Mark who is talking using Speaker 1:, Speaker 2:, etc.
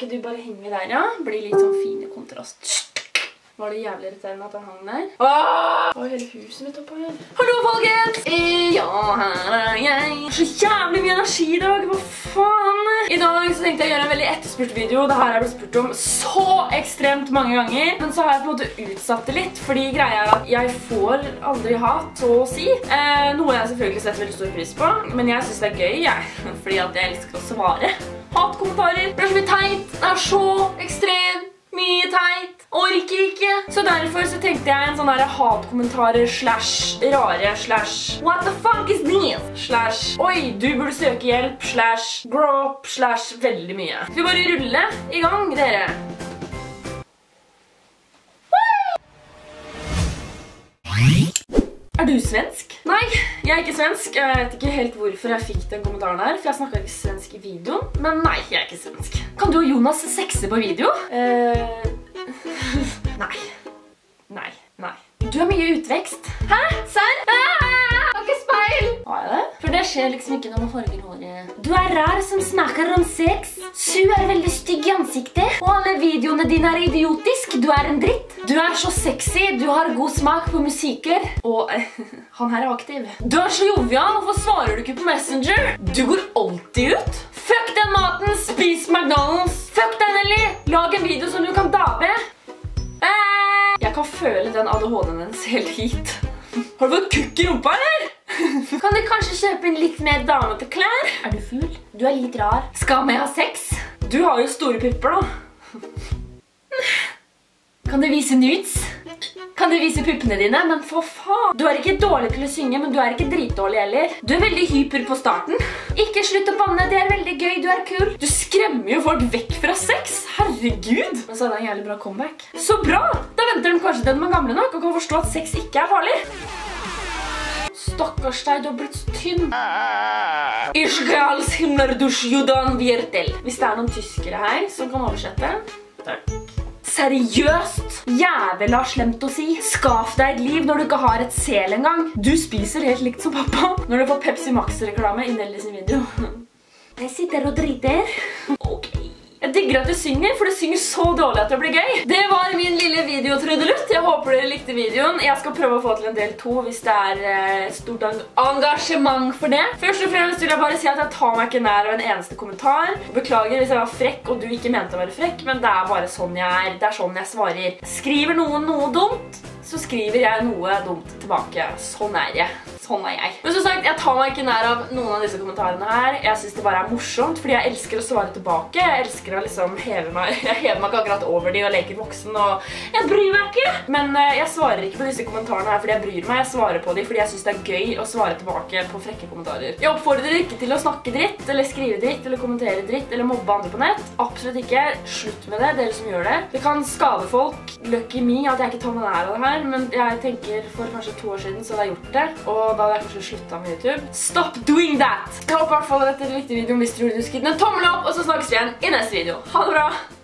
Speaker 1: ikke du bare henge der, ja? Blir litt sånn fin i kontrast. Var det jævlig irriterende at den hang der? Åh! Hva er hele huset mitt oppe her? Hallo, folkens! Ja, her er jeg. Så jævlig mye energi i dag, hva faen? I dag så tenkte jeg å gjøre en veldig etterspurt video. Det her er blitt spurt om så ekstremt mange ganger. Men så har jeg på en måte utsatt det litt, fordi greia er at jeg får aldri hat, så å si. Noe jeg selvfølgelig setter veldig stor pris på, men jeg synes det er gøy, jeg. Fordi at jeg elsker å svare. Hatkommentarer. Det er så mye teit. Det er så ekstremt mye teit. Orker ikke. Så derfor så tenkte jeg en sånn der hatkommentarer slash rare slash what the fuck is this? Slash oi, du burde søke hjelp slash grow up slash veldig mye. Så vi bare rulle i gang, dere. Er du svensk? Nei, jeg er ikke svensk. Jeg vet ikke helt hvorfor jeg fikk den kommentaren her, for jeg snakket ikke svensk i videoen. Men nei, jeg er ikke svensk. Kan du og Jonas sexe på video? Nei. Nei, nei. Du har mye utvekst. Hæ? Serr? Har ikke speil. Har jeg det? For det skjer liksom ikke når man farger håret. Du er rar som snakker om sex. Su er veldig stygg i ansiktet. Og alle videoene dine er idiotisk. Du er en dritt. Du er så sexy. Du har god smak på musikker. Og han her er aktiv. Du er så jovial. Hvorfor svarer du ikke på Messenger? Du går alltid ut. Fuck den maten. Spis McDonald's. Fuck den, Ellie. Lag en video som du kan dabe. Jeg kan føle den ADHD-en hennes helt hit. Har du fått kukk i rumpa, eller? Kan du kanskje kjøpe inn litt mer damete klær? Er du full? Du er litt rar. Skal vi ha sex? Du har jo store pupper, da. Kan du vise nudes? Kan du vise puppene dine? Men for faen. Du er ikke dårlig til å synge, men du er ikke dritdårlig heller. Du er veldig hyper på starten. Ikke slutt å banne, det er veldig gøy, du er kul. Du skremmer jo folk vekk fra sex. Herregud. Men så er det en jævlig bra comeback. Så bra! Da venter de kanskje til de er gamle nok og kan forstå at sex ikke er farlig. Stakkars deg, du har blitt så tynn. Ishgals himmeldusch judan viertel. Hvis det er noen tyskere her som kan oversette. Takk. Seriøst? Jævla slemt å si. Skaf deg et liv når du ikke har et sel engang. Du spiser helt likt som pappa. Når du får Pepsi Max-reklame i Nelly sin video. Jeg sitter og driter. Ok. Jeg digger at du synger, for du synger så dårlig at det blir gøy. Det var min lille videotrudelutt. Jeg håper dere likte videoen. Jeg skal prøve å få til en del 2 hvis det er stort engasjement for det. Først og fremst vil jeg bare si at jeg tar meg ikke nær av en eneste kommentar. Beklager hvis jeg var frekk og du ikke mente å være frekk, men det er bare sånn jeg er. Det er sånn jeg svarer. Skriver noen noe dumt, så skriver jeg noe dumt tilbake. Sånn er jeg. Sånn er jeg. Men som sagt, jeg tar meg ikke nær av noen av disse kommentarene her. Jeg synes det bare er morsomt, fordi jeg elsker å svare tilbake. Jeg elsker å liksom heve meg. Jeg hever meg ikke akkurat over de og leker voksen, og jeg bryr meg ikke. Men jeg svarer ikke på disse kommentarene her fordi jeg bryr meg. Jeg svarer på de fordi jeg synes det er gøy å svare tilbake på frekke kommentarer. Jeg oppfordrer dere ikke til å snakke dritt, eller skrive dritt, eller kommentere dritt, eller mobbe andre på nett. Absolutt ikke. Slutt med det, dere som gjør det. Det kan skade folk. Lucky me at jeg ikke tar meg nær av det her, men jeg tenker for kanskje 2 år siden så hadde jeg gjort det, og da hadde jeg kanskje sluttet med YouTube. Stop doing that! Jeg håper i hvert fall at dette likte videoen hvis du gjorde det. Skriv en tommel opp, og så snakkes vi igjen i neste video. Ha det bra!